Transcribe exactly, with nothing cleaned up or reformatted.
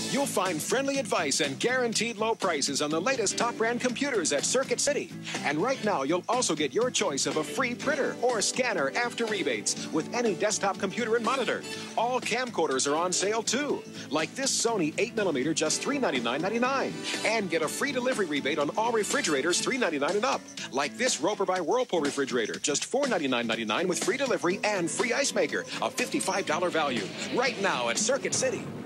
You'll find friendly advice and guaranteed low prices on the latest top brand computers at Circuit City. And right now, you'll also get your choice of a free printer or scanner after rebates with any desktop computer and monitor. All camcorders are on sale too, like this Sony eight millimeter, just three ninety-nine ninety-nine. And get a free delivery rebate on all refrigerators, three ninety-nine and up. Like this Roper by Whirlpool refrigerator, just four ninety-nine ninety-nine with free delivery and free ice maker, a fifty-five dollar value. Right now at Circuit City.